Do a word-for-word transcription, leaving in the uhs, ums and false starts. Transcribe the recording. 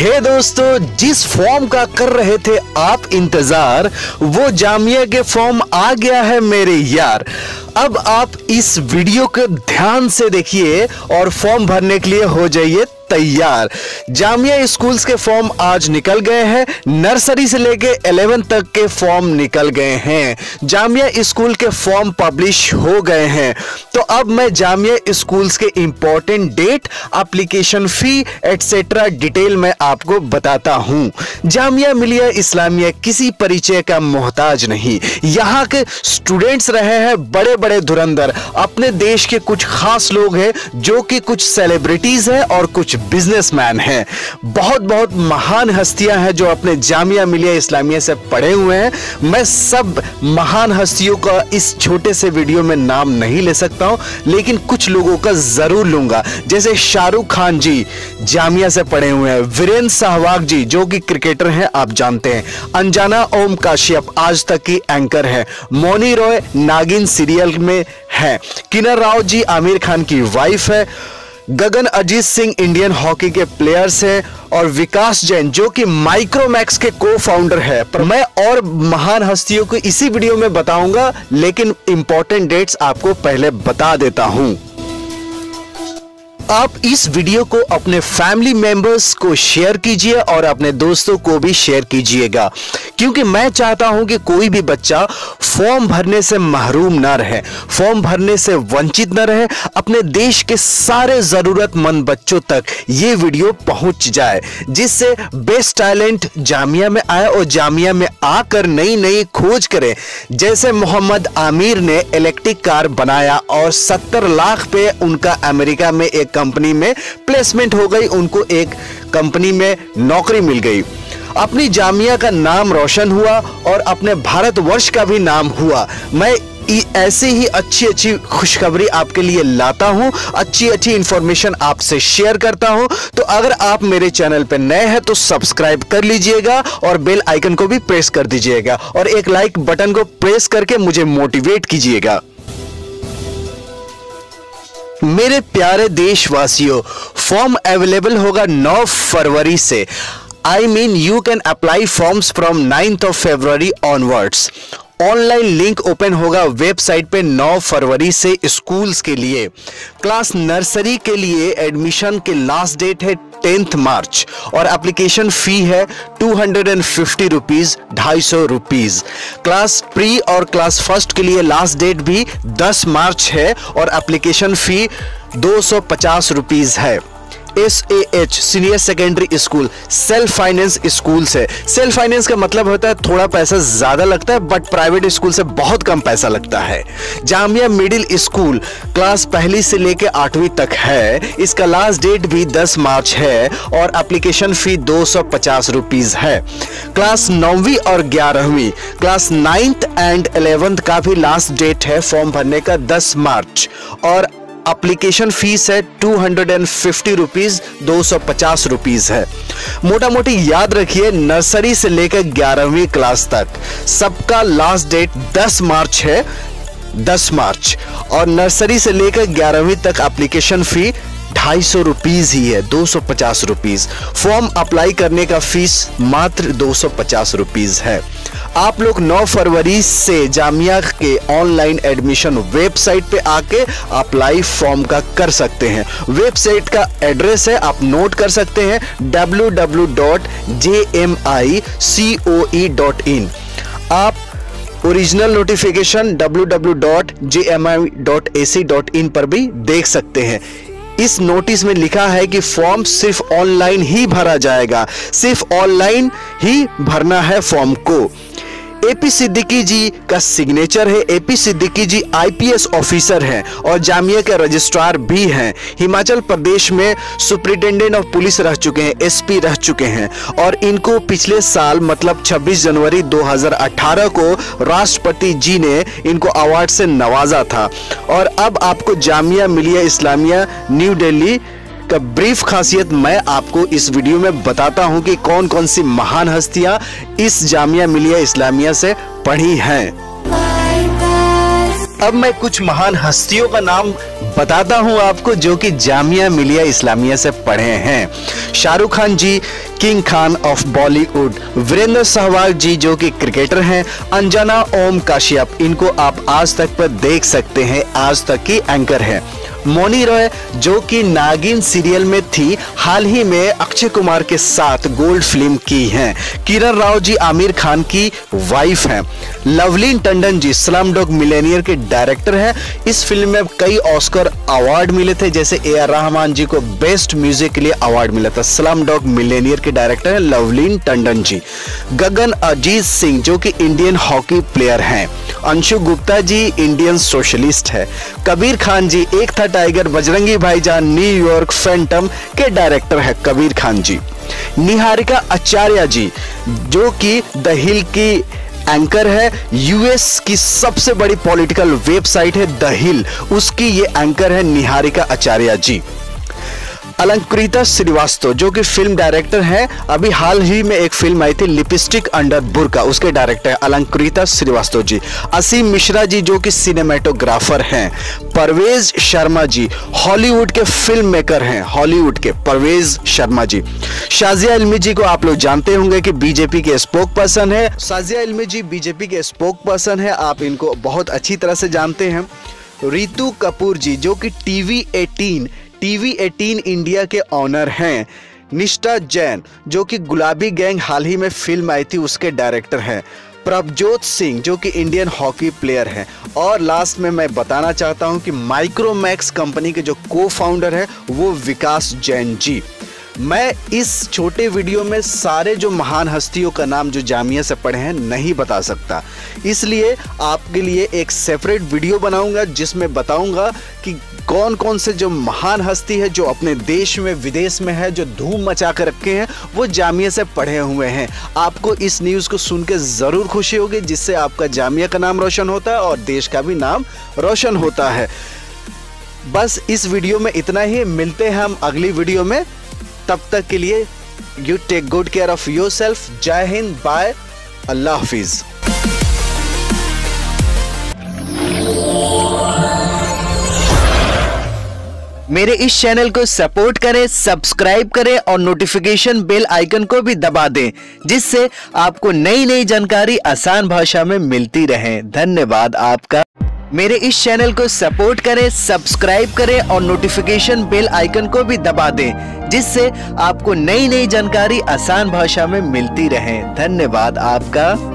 हे दोस्तों, जिस फॉर्म का कर रहे थे आप इंतजार, वो जामिया के फॉर्म आ गया है मेरे यार। अब आप इस वीडियो को ध्यान से देखिए और फॉर्म भरने के लिए हो जाइए तैयार। जामिया स्कूल्स के फॉर्म आज निकल गए हैं। नर्सरी से लेके इलेवेंथ तक के फॉर्म निकल गए हैं। जामिया स्कूल के फॉर्म पब्लिश हो गए हैं। तो अब मैं जामिया स्कूल्स के important date, application fee etcetera detail में आपको बताता हूं। जामिया मिलिया इस्लामिया किसी परिचय का मोहताज नहीं। यहाँ के स्टूडेंट्स रहे हैं बड़े बड़े धुरंधर। अपने देश के कुछ खास लोग हैं जो कि कुछ सेलिब्रिटीज हैं और कुछ बिजनेसमैन हैं। बहुत बहुत महान हस्तियां हैं जो अपने जामिया मिलिया इस्लामिया से पढ़े हुए हैं। मैं सब महान हस्तियों का इस छोटे से वीडियो में नाम नहीं ले सकता हूं, लेकिन कुछ लोगों का जरूर लूंगा। जैसे शाहरुख खान जी जामिया से पढ़े हुए हैं, वीरेंद्र सहवाग जी जो कि क्रिकेटर हैं आप जानते हैं, अंजना ओम काश्यप आज तक की एंकर है, मौनी रॉय नागिन सीरियल में है, किन्नर राव जी आमिर खान की वाइफ है, गगन अजीत सिंह इंडियन हॉकी के प्लेयर्स हैं, और विकास जैन जो कि माइक्रोमैक्स के को फाउंडर है। पर मैं और महान हस्तियों को इसी वीडियो में बताऊंगा, लेकिन इंपॉर्टेंट डेट्स आपको पहले बता देता हूं। आप इस वीडियो को अपने फैमिली मेंबर्स को शेयर कीजिए और अपने दोस्तों को भी शेयर कीजिएगा, क्योंकि मैं चाहता हूं कि कोई भी बच्चा फॉर्म भरने से महरूम ना रहे, फॉर्म भरने से वंचित ना रहे। अपने देश के सारे जरूरतमंद बच्चों तक ये वीडियो पहुंच जाए, जिससे बेस्ट टैलेंट जामिया में आए और जामिया में आकर नई नई खोज करे। जैसे मोहम्मद आमिर ने इलेक्ट्रिक कार बनाया और सत्तर लाख पे उनका अमेरिका में एक कंपनी में प्लेसमेंट हो गई, उनको एक कंपनी में नौकरी मिल गई। अपनी जामिया का नाम रोशन हुआ और अपने भारतवर्ष का भी नाम हुआ। मैं ऐसे ही अच्छी अच्छी खुशखबरी आपके लिए लाता हूं, अच्छी अच्छी इंफॉर्मेशन आपसे शेयर करता हूं। तो अगर आप मेरे चैनल पर नए हैं तो सब्सक्राइब कर लीजिएगा और बेल आइकन को भी प्रेस कर दीजिएगा और एक लाइक बटन को प्रेस करके मुझे मोटिवेट कीजिएगा। मेरे प्यारे देशवासियों, फॉर्म अवेलेबल होगा नौ फरवरी से। I mean you can apply forms from ninth of February onwards. Online link open होगा वेबसाइट पे नौ फरवरी से स्कूल्स के लिए। क्लास नर्सरी के लिए एडमिशन के लास्ट डेट है टेंथ मार्च और एप्लीकेशन फी है टू हंड्रेड फिफ्टी रुपीज, ढाई सौ रुपीज। क्लास प्री और क्लास फर्स्ट के लिए लास्ट डेट भी दस मार्च है और एप्लीकेशन फी दो सौ पचास रुपीज है। S A H senior secondary school self finance school से। सेल्फ फाइनेंस का मतलब होता है थोड़ा पैसा ज्यादा लगता है, बट प्राइवेट स्कूल से बहुत कम पैसा लगता है। जामिया मिडिल स्कूल क्लास पहली से लेके आठवीं तक है, इसका लास्ट डेट भी दस मार्च है और एप्लीकेशन फी दो सौ पचास रुपीज है। क्लास नौवीं और ग्यारहवीं, क्लास नाइन्थ एंड इलेवेंथ का भी लास्ट डेट है फॉर्म भरने का दस मार्च और एप्लीकेशन फीस है टू हंड्रेड फिफ्टी रुपीज, दो सौ पचास रुपीज है। मोटा मोटी याद रखिए, नर्सरी से लेकर ग्यारहवीं क्लास तक सबका लास्ट डेट दस मार्च है, दस मार्च, और नर्सरी से लेकर ग्यारहवीं तक एप्लीकेशन फी ढाई सौ रुपीज ही है, दो सौ पचास रुपीज। फॉर्म अप्लाई करने का फीस मात्र दो सौ पचास रुपीज है। आप लोग नौ फरवरी से जामिया के ऑनलाइन एडमिशन वेबसाइट पे आके अप्लाई फॉर्म का कर सकते हैं। वेबसाइट का एड्रेस है, आप नोट कर सकते हैं, W W W dot J M I C O E dot in. आप original notification W W W dot J M I dot A C dot in पर भी देख सकते हैं। इस नोटिस में लिखा है कि फॉर्म सिर्फ ऑनलाइन ही भरा जाएगा, सिर्फ ऑनलाइन ही भरना है फॉर्म को। एपी सिद्दीकी जी का सिग्नेचर है। AP Siddiqui ji IPS officer हैं और जामिया के रजिस्ट्रार भी हैं। हिमाचल प्रदेश में सुपरिटेंडेंट ऑफ पुलिस रह चुके हैं, एसपी रह चुके हैं और इनको पिछले साल मतलब छब्बीस जनवरी दो हज़ार अठारह को राष्ट्रपति जी ने इनको अवार्ड से नवाजा था। और अब आपको जामिया मिलिया इस्लामिया न्यू दिल्ली का ब्रीफ खासियत मैं आपको इस वीडियो में बताता हूं कि कौन कौन सी महान हस्तियां इस जामिया मिलिया इस्लामिया से पढ़ी हैं। अब मैं कुछ महान हस्तियों का नाम बताता हूं आपको जो कि जामिया मिलिया इस्लामिया से पढ़े हैं। Shahrukh Khan ji, king Khan of Bollywood. Virender Sehwag ji जो कि क्रिकेटर हैं। अंजना ओम काश्यप, इनको आप आज तक पर देख सकते हैं, आज तक की एंकर है। मौनी रॉय जो कि नागिन सीरियल में थी, हाल ही में अक्षय कुमार के साथ गोल्ड फिल्म की हैं। किरण राव जी आमिर खान की वाइफ हैं। Loveleen Tandon ji Slumdog Millionaire के डायरेक्टर हैं। इस फिल्म में कई ऑस्कर अवार्ड मिले थे, जैसे ए आर रहमान जी को बेस्ट म्यूजिक के लिए अवार्ड मिला था। स्लम डॉग मिलेनियर के डायरेक्टर हैं लवलीन टंडन जी। गगन अजीत सिंह जो कि इंडियन हॉकी प्लेयर हैं। अंशु गुप्ता जी इंडियन सोशलिस्ट है। कबीर खान जी एक था टाइगर, बजरंगी भाईजान, न्यूयॉर्क, फैंटम के डायरेक्टर है कबीर खान जी। निहारिका आचार्य जी जो कि द हिल की एंकर है। यूएस की सबसे बड़ी पॉलिटिकल वेबसाइट है द हिल, उसकी ये एंकर है निहारिका आचार्य जी। अलंकृता श्रीवास्तव जो कि फिल्म डायरेक्टर हैं, अभी हाल ही में एक फिल्म आई थी लिपस्टिक अंडर बुर्का, उसके डायरेक्टर है अलंकृता श्रीवास्तव जी। असीम मिश्रा जी जो कि सिनेमेटोग्राफर हैं। परवेज शर्मा जी हॉलीवुड के फिल्म मेकर हैं, हॉलीवुड के परवेज शर्मा जी। शाजिया इल्मी जी को आप लोग जानते होंगे कि बीजेपी के स्पोक पर्सन है। शाजिया इल्मी जी बीजेपी के स्पोक पर्सन है, आप इनको बहुत अच्छी तरह से जानते हैं। रितु कपूर जी जो कि TV eighteen TV eighteen India के ऑनर हैं। निष्ठा जैन जो कि गुलाबी गैंग हाल ही में फिल्म आई थी, उसके डायरेक्टर हैं। प्रभजोत सिंह जो कि इंडियन हॉकी प्लेयर हैं। और लास्ट में मैं बताना चाहता हूं कि माइक्रोमैक्स कंपनी के जो को फाउंडर है वो विकास जैन जी। मैं इस छोटे वीडियो में सारे जो महान हस्तियों का नाम जो जामिया से पढ़े हैं नहीं बता सकता, इसलिए आपके लिए एक सेपरेट वीडियो बनाऊंगा जिसमें बताऊंगा कि कौन कौन से जो महान हस्ती है जो अपने देश में विदेश में है, जो धूम मचा कर रखे हैं, वो जामिया से पढ़े हुए हैं। आपको इस न्यूज़ को सुन के ज़रूर खुशी होगी, जिससे आपका जामिया का नाम रोशन होता है और देश का भी नाम रोशन होता है। बस इस वीडियो में इतना ही, मिलते हैं हम अगली वीडियो में। तब तक के लिए you take good care of yourself. जय हिंद, बाय, अल्लाह हाफिज। मेरे इस चैनल को सपोर्ट करें, सब्सक्राइब करें और नोटिफिकेशन बेल आइकन को भी दबा दें, जिससे आपको नई नई जानकारी आसान भाषा में मिलती रहे। धन्यवाद आपका। मेरे इस चैनल को सपोर्ट करें, सब्सक्राइब करें और नोटिफिकेशन बेल आइकन को भी दबा दें, जिससे आपको नई नई जानकारी आसान भाषा में मिलती रहे। धन्यवाद आपका।